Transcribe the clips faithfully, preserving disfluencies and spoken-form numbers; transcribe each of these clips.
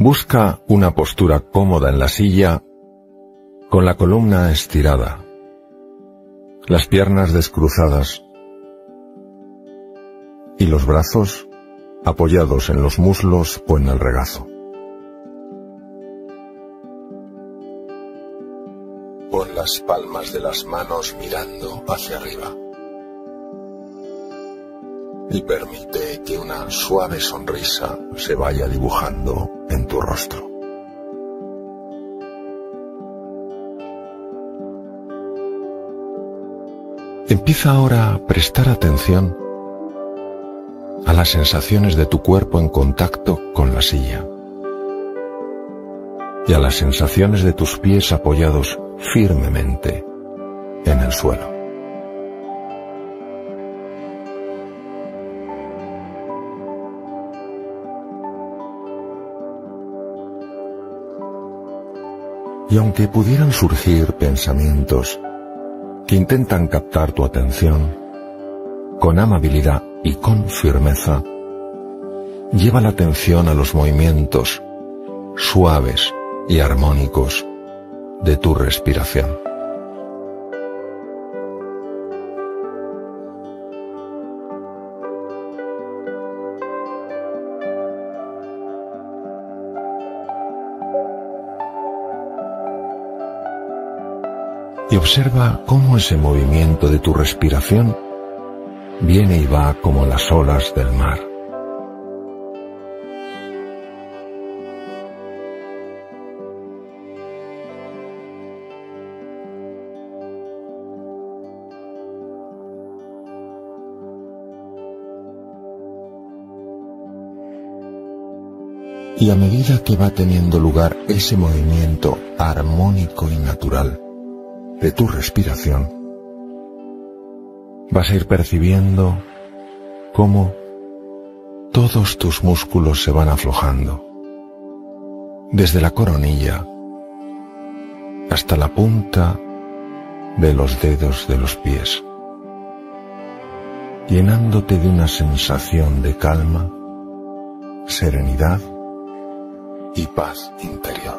Busca una postura cómoda en la silla, con la columna estirada, las piernas descruzadas y los brazos apoyados en los muslos o en el regazo. Pon las palmas de las manos mirando hacia arriba y permite que una suave sonrisa se vaya dibujando en tu rostro. Empieza ahora a prestar atención a las sensaciones de tu cuerpo en contacto con la silla y a las sensaciones de tus pies apoyados firmemente en el suelo. Y aunque pudieran surgir pensamientos que intentan captar tu atención, con amabilidad y con firmeza, lleva la atención a los movimientos suaves y armónicos de tu respiración. Y observa cómo ese movimiento de tu respiración viene y va como las olas del mar. Y a medida que va teniendo lugar ese movimiento armónico y natural de tu respiración, vas a ir percibiendo cómo todos tus músculos se van aflojando, desde la coronilla hasta la punta de los dedos de los pies, llenándote de una sensación de calma, serenidad y paz interior.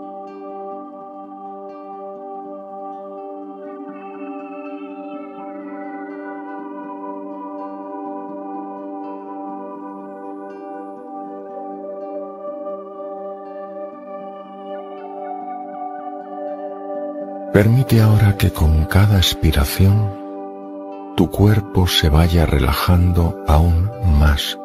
Permite ahora que con cada expiración tu cuerpo se vaya relajando aún más,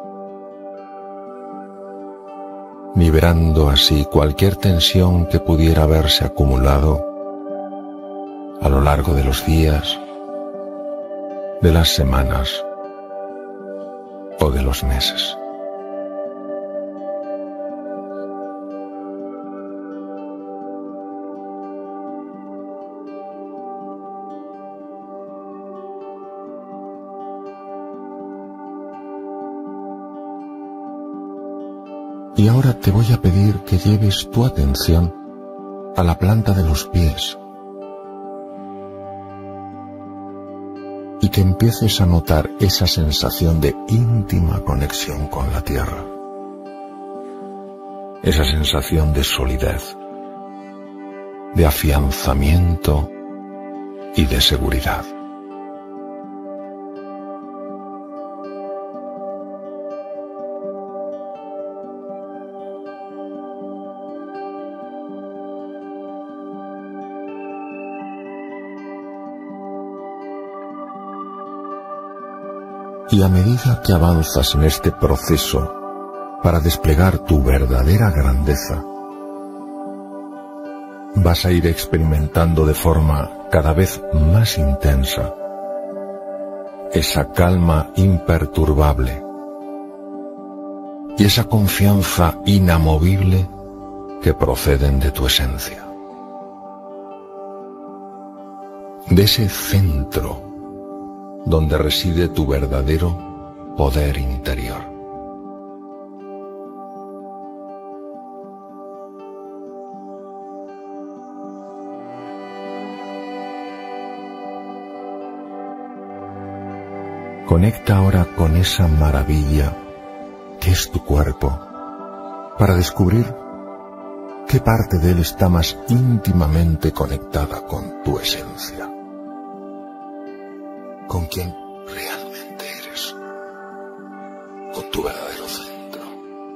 liberando así cualquier tensión que pudiera haberse acumulado a lo largo de los días, de las semanas o de los meses. Y ahora te voy a pedir que lleves tu atención a la planta de los pies y que empieces a notar esa sensación de íntima conexión con la tierra, esa sensación de solidez, de afianzamiento y de seguridad. Y a medida que avanzas en este proceso para desplegar tu verdadera grandeza, vas a ir experimentando de forma cada vez más intensa esa calma imperturbable y esa confianza inamovible que proceden de tu esencia, de ese centro donde reside tu verdadero poder interior. Conecta ahora con esa maravilla que es tu cuerpo para descubrir ¿Qué parte de él está más íntimamente conectada con tu esencia? ¿Con quién realmente eres? ¿Con tu verdadero centro?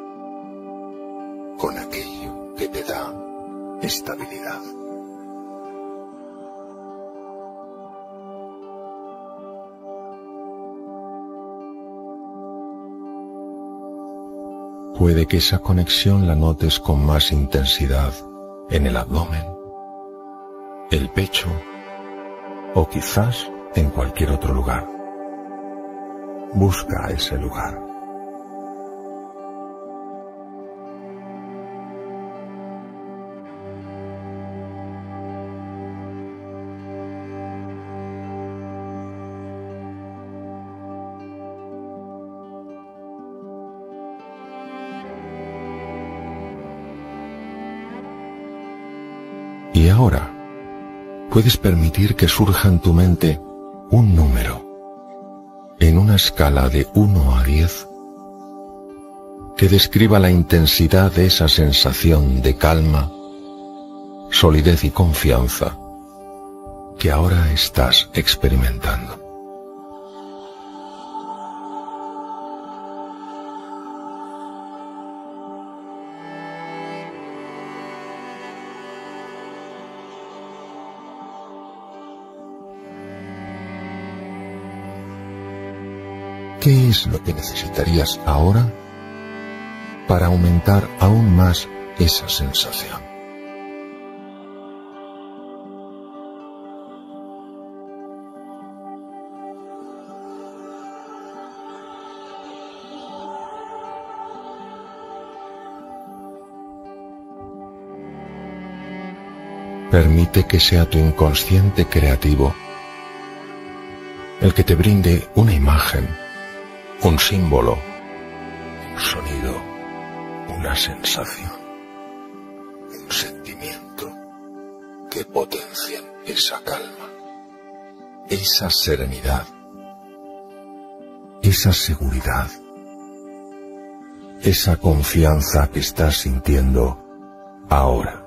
¿Con aquello que te da estabilidad? Puede que esa conexión la notes con más intensidad en el abdomen, el pecho o quizás en cualquier otro lugar. Busca ese lugar. Y ahora, puedes permitir que surja en tu mente un número, en una escala de uno a diez, que describa la intensidad de esa sensación de calma, solidez y confianza que ahora estás experimentando. ¿Qué es lo que necesitarías ahora para aumentar aún más esa sensación? Permite que sea tu inconsciente creativo el que te brinde una imagen, un símbolo, un sonido, una sensación, un sentimiento que potencien esa calma, esa serenidad, esa seguridad, esa confianza que estás sintiendo ahora.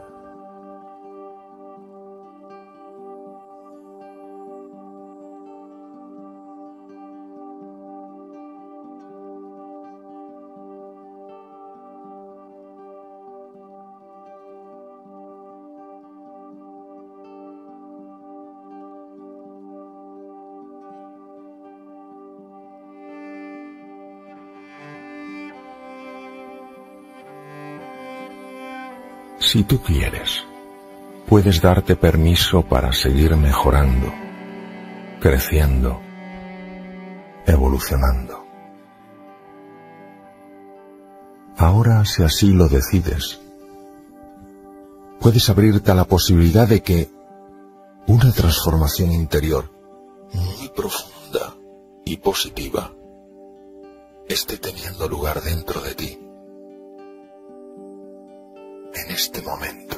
Si tú quieres, puedes darte permiso para seguir mejorando, creciendo, evolucionando. Ahora, si así lo decides, puedes abrirte a la posibilidad de que una transformación interior muy profunda y positiva esté teniendo lugar dentro de ti. En este momento,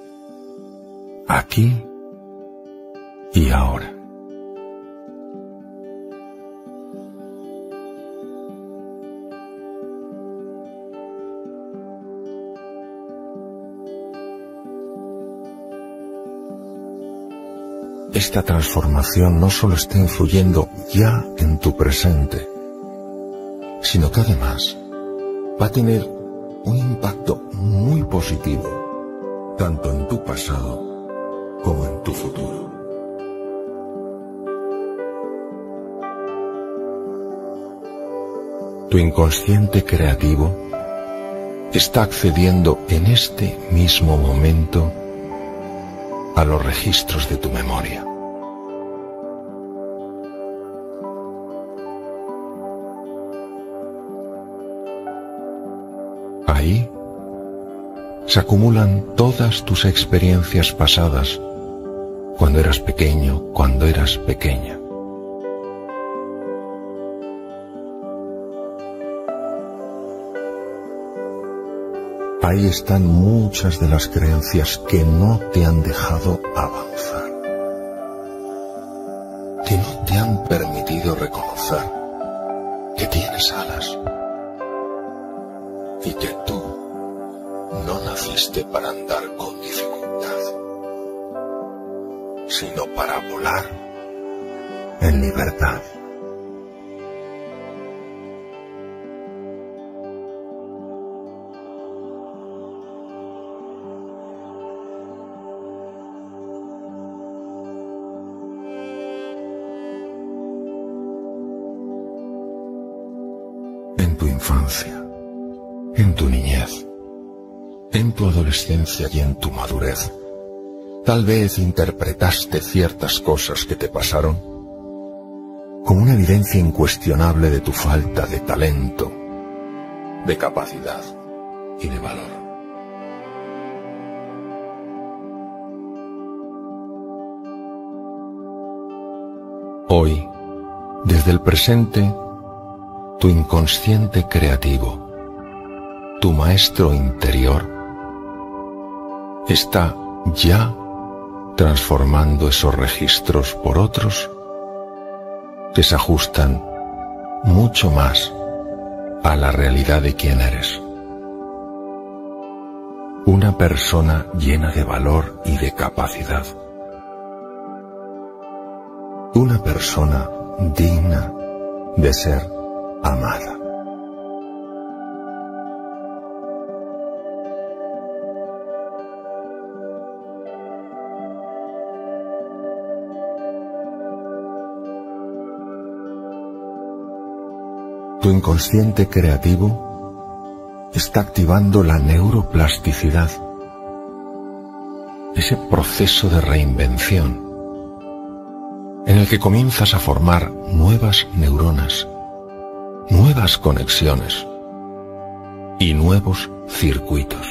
aquí y ahora. Esta transformación no solo está influyendo ya en tu presente, sino que además va a tener un impacto muy positivo, tanto en tu pasado como en tu futuro. Tu inconsciente creativo está accediendo en este mismo momento a los registros de tu memoria. Ahí se acumulan todas tus experiencias pasadas, cuando eras pequeño, cuando eras pequeña. Ahí están muchas de las creencias que no te han dejado avanzar, que no te han permitido reconocer que tienes alas y que tú no naciste para andar con dificultad, sino para volar en libertad. En tu infancia, en tu niñez, en tu adolescencia y en tu madurez, tal vez interpretaste ciertas cosas que te pasaron como una evidencia incuestionable de tu falta de talento, de capacidad y de valor. Hoy, desde el presente, tu inconsciente creativo, tu maestro interior, está ya transformando esos registros por otros que se ajustan mucho más a la realidad de quién eres. Una persona llena de valor y de capacidad. Una persona digna de ser amada. Tu inconsciente creativo está activando la neuroplasticidad, ese proceso de reinvención en el que comienzas a formar nuevas neuronas, nuevas conexiones y nuevos circuitos.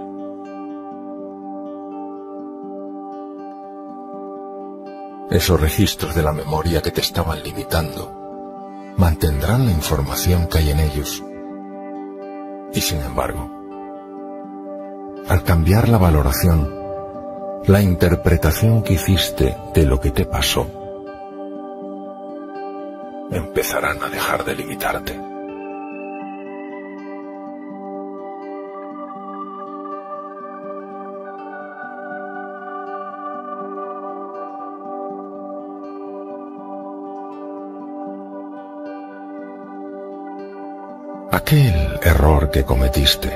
Esos registros de la memoria que te estaban limitando mantendrán la información que hay en ellos. Y sin embargo, al cambiar la valoración, la interpretación que hiciste de lo que te pasó, empezarán a dejar de limitarte. Aquel error que cometiste,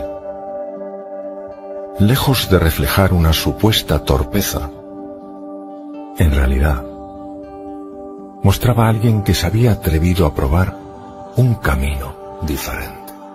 lejos de reflejar una supuesta torpeza, en realidad mostraba a alguien que se había atrevido a probar un camino diferente.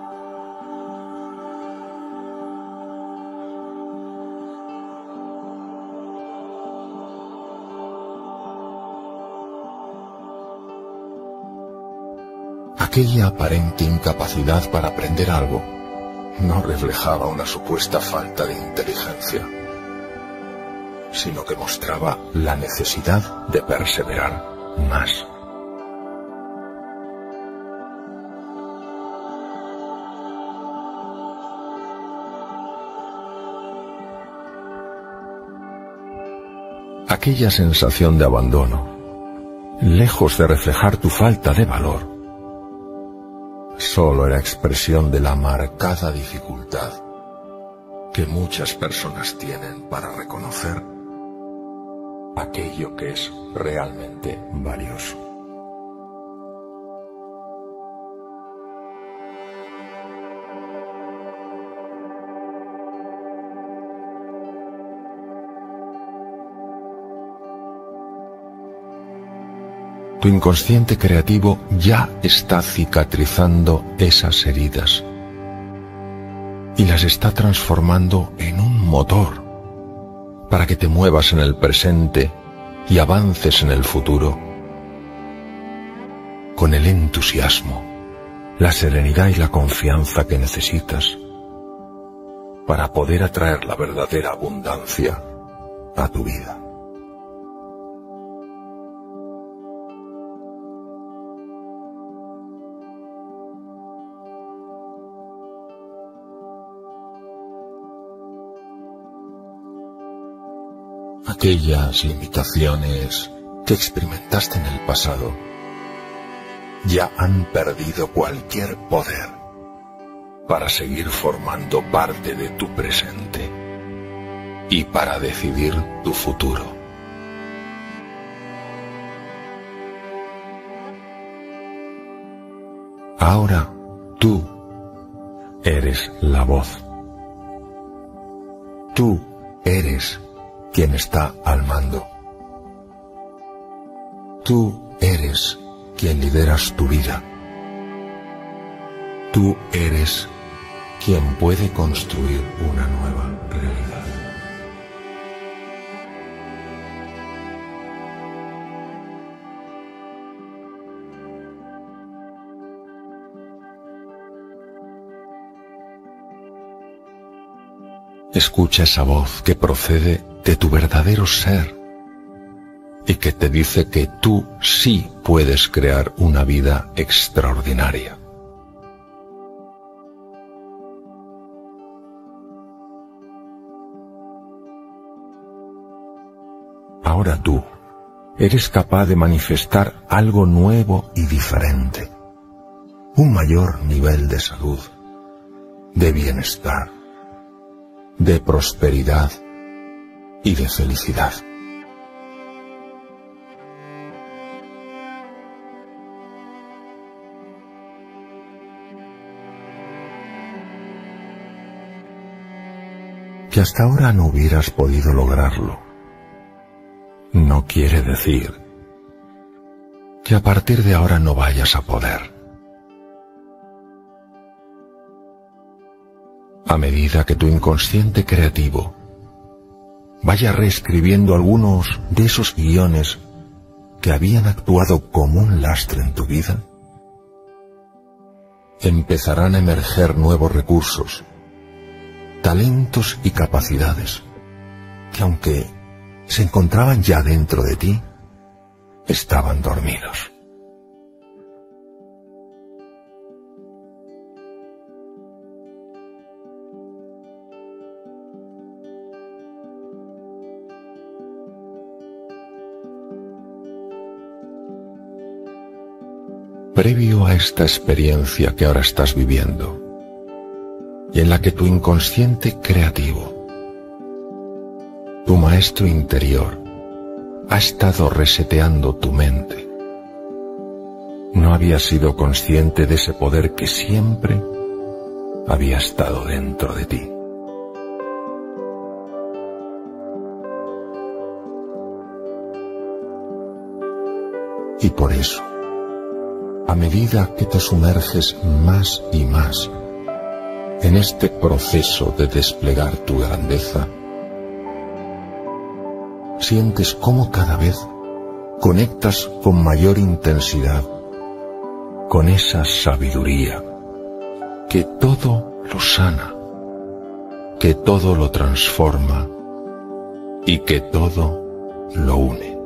Aquella aparente incapacidad para aprender algo no reflejaba una supuesta falta de inteligencia, sino que mostraba la necesidad de perseverar más. Aquella sensación de abandono, lejos de reflejar tu falta de valor, solo era expresión de la marcada dificultad que muchas personas tienen para reconocer aquello que es realmente valioso. Tu inconsciente creativo ya está cicatrizando esas heridas y las está transformando en un motor para que te muevas en el presente y avances en el futuro con el entusiasmo, la serenidad y la confianza que necesitas para poder atraer la verdadera abundancia a tu vida. Aquellas limitaciones que experimentaste en el pasado ya han perdido cualquier poder para seguir formando parte de tu presente y para decidir tu futuro. Ahora tú eres la voz. Tú eres quien está al mando. Tú eres quien lideras tu vida. Tú eres quien puede construir una nueva realidad. Escucha esa voz que procede de tu verdadero ser y que te dice que tú sí puedes crear una vida extraordinaria. Ahora tú eres capaz de manifestar algo nuevo y diferente, un mayor nivel de salud, de bienestar, de prosperidad y de felicidad. Que hasta ahora no hubieras podido lograrlo, no quiere decir que a partir de ahora no vayas a poder. A medida que tu inconsciente creativo vaya reescribiendo algunos de esos guiones que habían actuado como un lastre en tu vida, empezarán a emerger nuevos recursos, talentos y capacidades que, aunque se encontraban ya dentro de ti, estaban dormidos. Previo a esta experiencia que ahora estás viviendo, y en la que tu inconsciente creativo, tu maestro interior, ha estado reseteando tu mente, no habías sido consciente de ese poder que siempre había estado dentro de ti. Y por eso, a medida que te sumerges más y más en este proceso de desplegar tu grandeza, sientes cómo cada vez conectas con mayor intensidad con esa sabiduría que todo lo sana, que todo lo transforma y que todo lo une.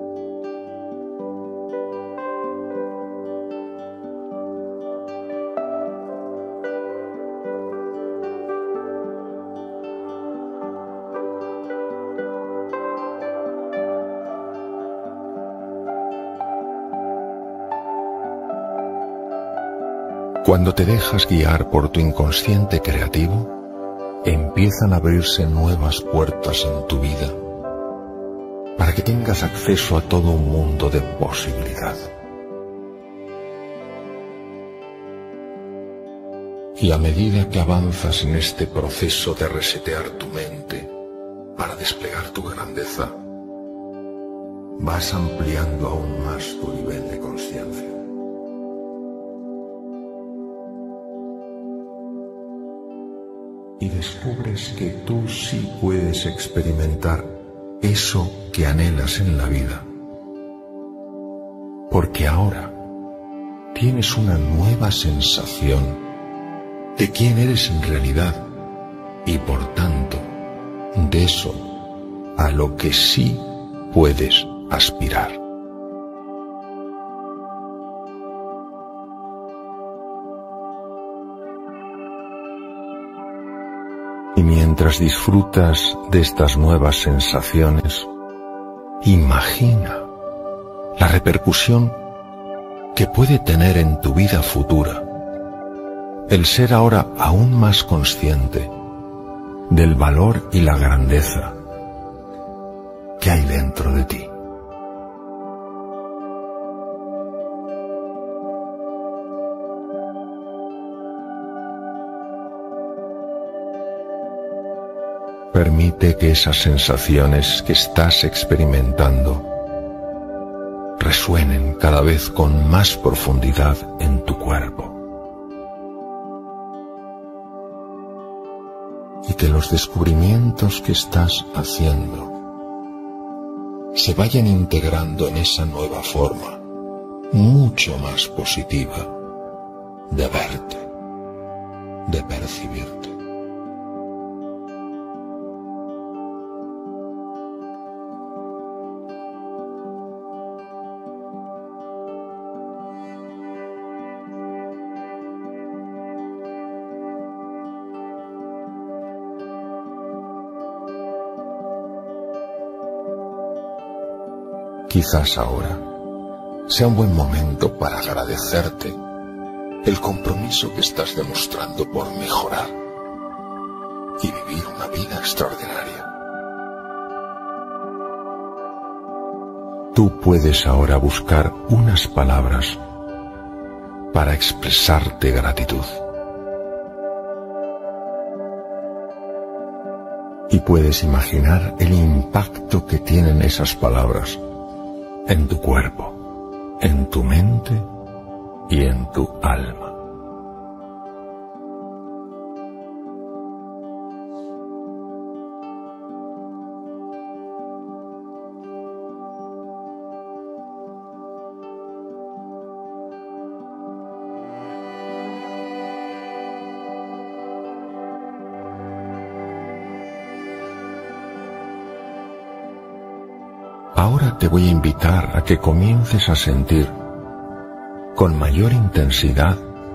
Cuando te dejas guiar por tu inconsciente creativo, empiezan a abrirse nuevas puertas en tu vida para que tengas acceso a todo un mundo de posibilidad. Y a medida que avanzas en este proceso de resetear tu mente para desplegar tu grandeza, vas ampliando aún más tu nivel de conciencia. Y descubres que tú sí puedes experimentar eso que anhelas en la vida, porque ahora tienes una nueva sensación de quién eres en realidad y por tanto de eso a lo que sí puedes aspirar. Y mientras disfrutas de estas nuevas sensaciones, imagina la repercusión que puede tener en tu vida futura el ser ahora aún más consciente del valor y la grandeza que hay dentro de ti. Permite que esas sensaciones que estás experimentando resuenen cada vez con más profundidad en tu cuerpo. Y que los descubrimientos que estás haciendo se vayan integrando en esa nueva forma, mucho más positiva, de verte, de percibirte. Quizás ahora sea un buen momento para agradecerte el compromiso que estás demostrando por mejorar y vivir una vida extraordinaria. Tú puedes ahora buscar unas palabras para expresarte gratitud. Y puedes imaginar el impacto que tienen esas palabras en tu cuerpo, en tu mente y en tu alma. Ahora te voy a invitar a que comiences a sentir con mayor intensidad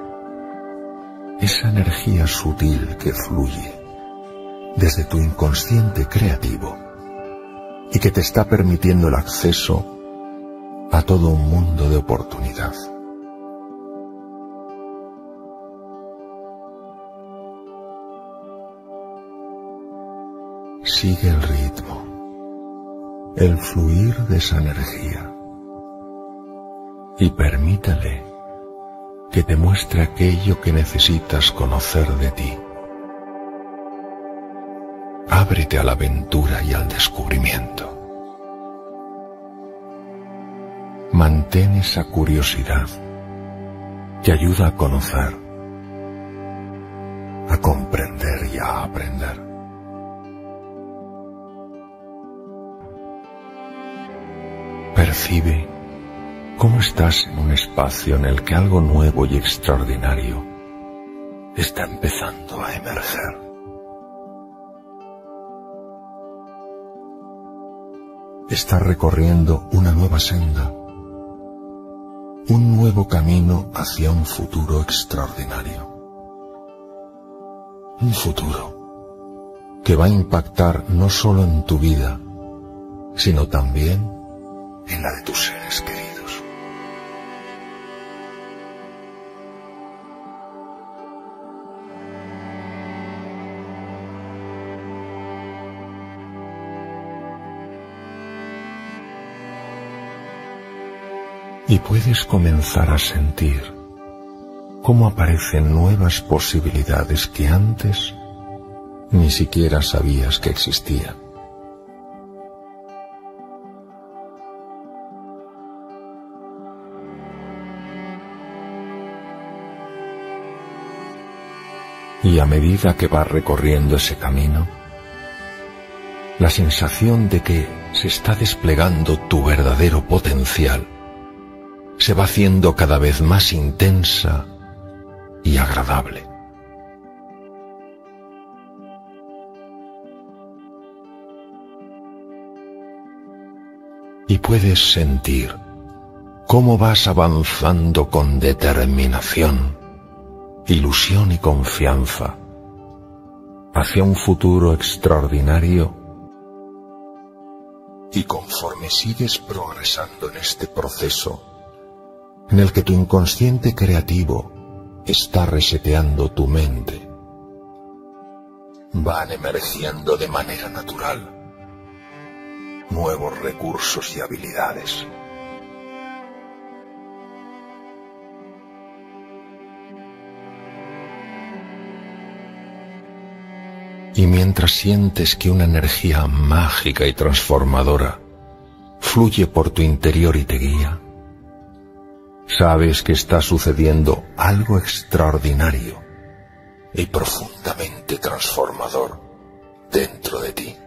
esa energía sutil que fluye desde tu inconsciente creativo y que te está permitiendo el acceso a todo un mundo de oportunidad. Sigue el ritmo, el fluir de esa energía y permítele que te muestre aquello que necesitas conocer de ti. Ábrete a la aventura y al descubrimiento. Mantén esa curiosidad que ayuda a conocer, a comprender y a aprender. Percibe cómo estás en un espacio en el que algo nuevo y extraordinario está empezando a emerger. Estás recorriendo una nueva senda, un nuevo camino hacia un futuro extraordinario. Un futuro que va a impactar no solo en tu vida, sino también en la de tus seres queridos. Y puedes comenzar a sentir cómo aparecen nuevas posibilidades que antes ni siquiera sabías que existían. Y a medida que vas recorriendo ese camino, la sensación de que se está desplegando tu verdadero potencial se va haciendo cada vez más intensa y agradable. Y puedes sentir cómo vas avanzando con determinación, ilusión y confianza hacia un futuro extraordinario. Y conforme sigues progresando en este proceso, en el que tu inconsciente creativo está reseteando tu mente. Van emergiendo de manera natural nuevos recursos y habilidades. Y mientras sientes que una energía mágica y transformadora fluye por tu interior y te guía, sabes que está sucediendo algo extraordinario y profundamente transformador dentro de ti.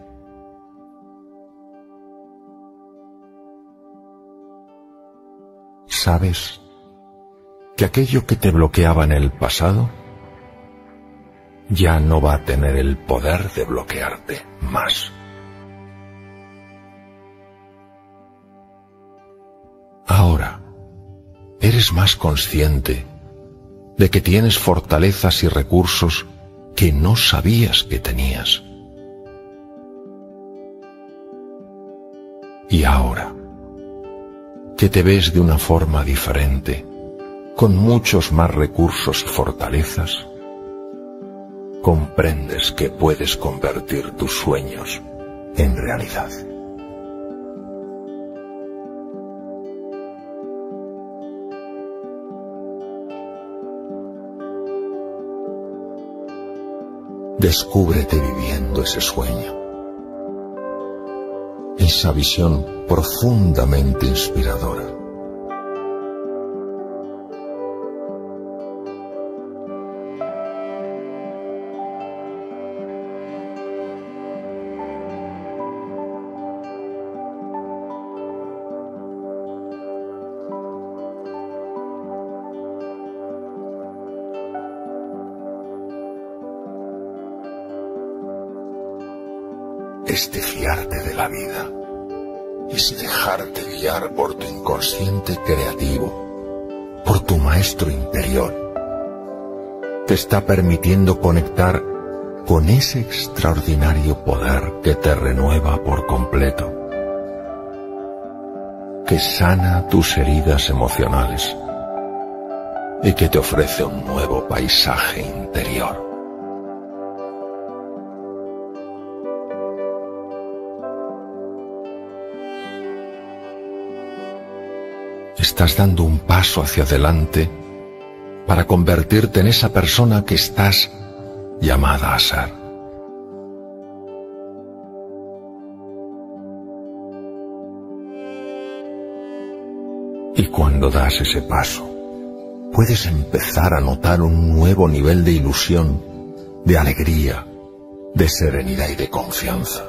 Sabes que aquello que te bloqueaba en el pasado ya no va a tener el poder de bloquearte más. Ahora, eres más consciente de que tienes fortalezas y recursos que no sabías que tenías. Y ahora, que te ves de una forma diferente, con muchos más recursos y fortalezas, comprendes que puedes convertir tus sueños en realidad. Descúbrete viviendo ese sueño, esa visión profundamente inspiradora. Es de fiarte de la vida, es dejarte guiar por tu inconsciente creativo, por tu maestro interior. Te está permitiendo conectar con ese extraordinario poder que te renueva por completo, que sana tus heridas emocionales y que te ofrece un nuevo paisaje interior. Estás dando un paso hacia adelante para convertirte en esa persona que estás llamada a ser. Y cuando das ese paso, puedes empezar a notar un nuevo nivel de ilusión, de alegría, de serenidad y de confianza.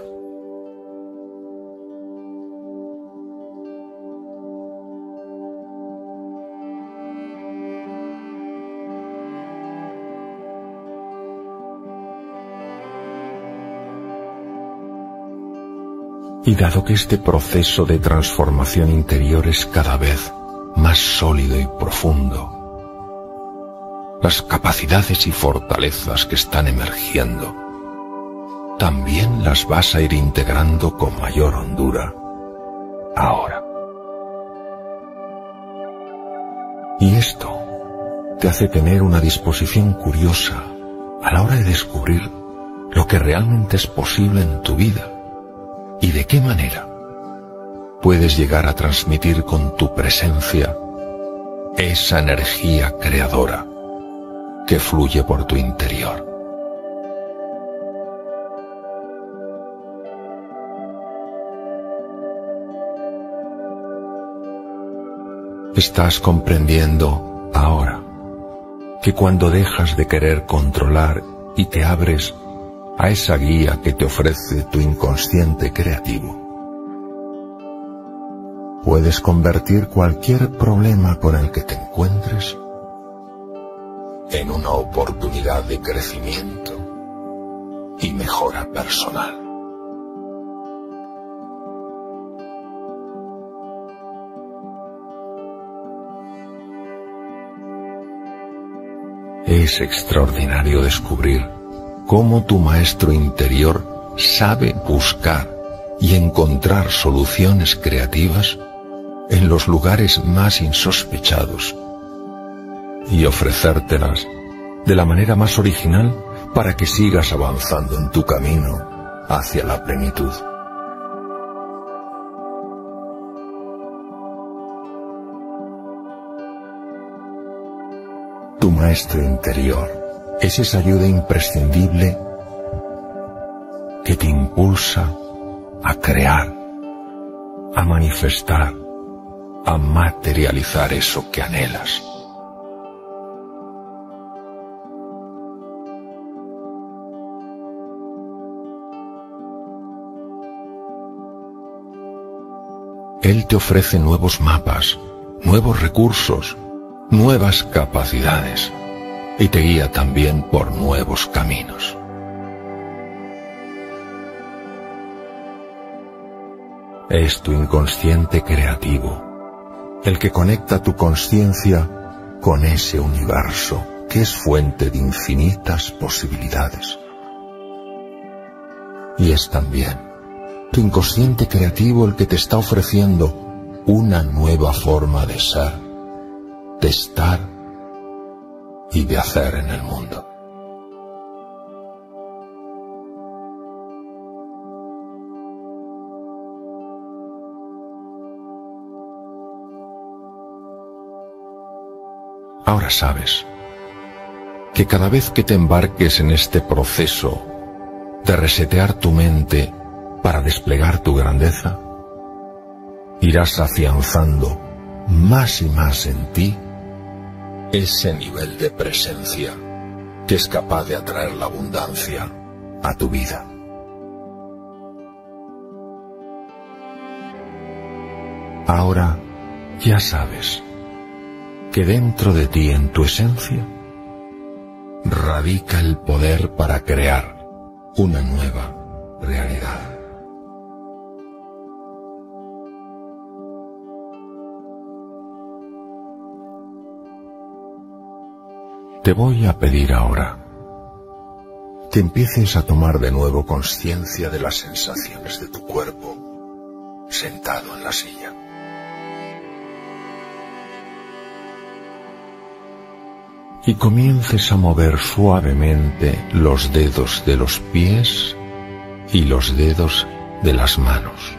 Y dado que este proceso de transformación interior es cada vez más sólido y profundo, las capacidades y fortalezas que están emergiendo también las vas a ir integrando con mayor hondura ahora. Y esto te hace tener una disposición curiosa a la hora de descubrir lo que realmente es posible en tu vida. ¿Y de qué manera puedes llegar a transmitir con tu presencia esa energía creadora que fluye por tu interior? Estás comprendiendo ahora que cuando dejas de querer controlar y te abres a esa guía que te ofrece tu inconsciente creativo, puedes convertir cualquier problema con el que te encuentres en una oportunidad de crecimiento y mejora personal. Es extraordinario descubrir cómo tu maestro interior sabe buscar y encontrar soluciones creativas en los lugares más insospechados y ofrecértelas de la manera más original para que sigas avanzando en tu camino hacia la plenitud. Tu maestro interior es esa ayuda imprescindible que te impulsa a crear, a manifestar, a materializar eso que anhelas. Él te ofrece nuevos mapas, nuevos recursos, nuevas capacidades y te guía también por nuevos caminos. Es tu inconsciente creativo, el que conecta tu consciencia con ese universo que es fuente de infinitas posibilidades. Y es también tu inconsciente creativo el que te está ofreciendo una nueva forma de ser, de estar y de hacer en el mundo. Ahora sabes que cada vez que te embarques en este proceso de resetear tu mente para desplegar tu grandeza, irás afianzando más y más en ti ese nivel de presencia que es capaz de atraer la abundancia a tu vida. Ahora ya sabes que dentro de ti, en tu esencia, radica el poder para crear una nueva realidad. Te voy a pedir ahora que empieces a tomar de nuevo conciencia de las sensaciones de tu cuerpo sentado en la silla. Y comiences a mover suavemente los dedos de los pies y los dedos de las manos.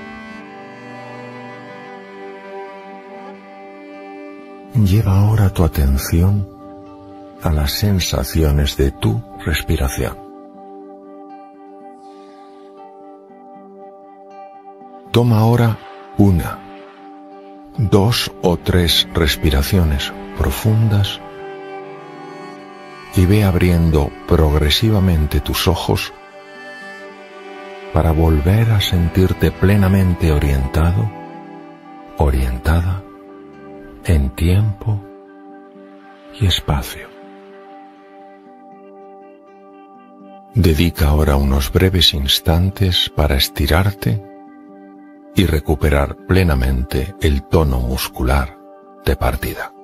Lleva ahora tu atención a las sensaciones de tu respiración. Toma ahora una, dos o tres respiraciones profundas y ve abriendo progresivamente tus ojos para volver a sentirte plenamente orientado, orientada en tiempo y espacio. Dedica ahora unos breves instantes para estirarte y recuperar plenamente el tono muscular de partida.